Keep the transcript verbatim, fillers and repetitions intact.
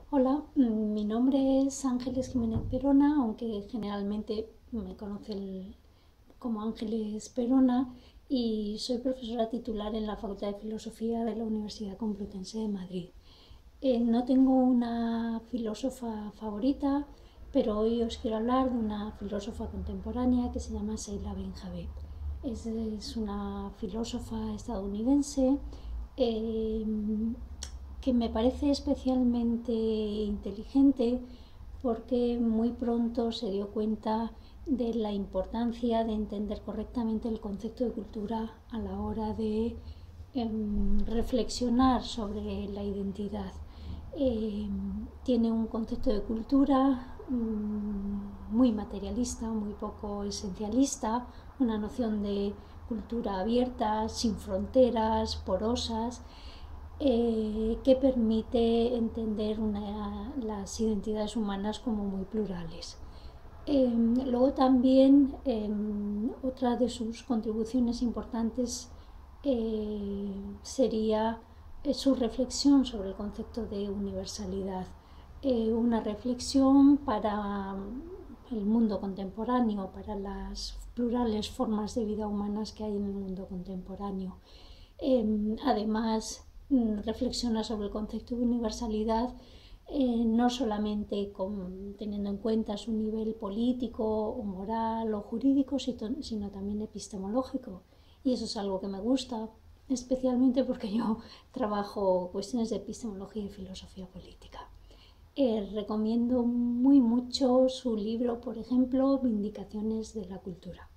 Hola, mm, mi nombre es Ángeles Jiménez Perona, aunque generalmente me conocen como Ángeles Perona, y soy profesora titular en la Facultad de Filosofía de la Universidad Complutense de Madrid. Eh, no tengo una filósofa favorita, pero hoy os quiero hablar de una filósofa contemporánea que se llama Sheila Benjavet. Es, es una filósofa estadounidense eh, que me parece especialmente inteligente porque muy pronto se dio cuenta de la importancia de entender correctamente el concepto de cultura a la hora de eh, reflexionar sobre la identidad. Eh, tiene un concepto de cultura mmm, muy materialista, muy poco esencialista, una noción de cultura abierta, sin fronteras, porosas, eh, que permite entender una, las identidades humanas como muy plurales. Eh, luego también eh, otra de sus contribuciones importantes eh, sería eh, su reflexión sobre el concepto de universalidad. Eh, una reflexión para el mundo contemporáneo, para las plurales formas de vida humanas que hay en el mundo contemporáneo. Eh, además, reflexiona sobre el concepto de universalidad eh, no solamente con, teniendo en cuenta su nivel político o moral o jurídico, sino también epistemológico. Y eso es algo que me gusta, especialmente porque yo trabajo cuestiones de epistemología y filosofía política. Eh, recomiendo muy mucho su libro, por ejemplo, Vindicaciones de la Cultura.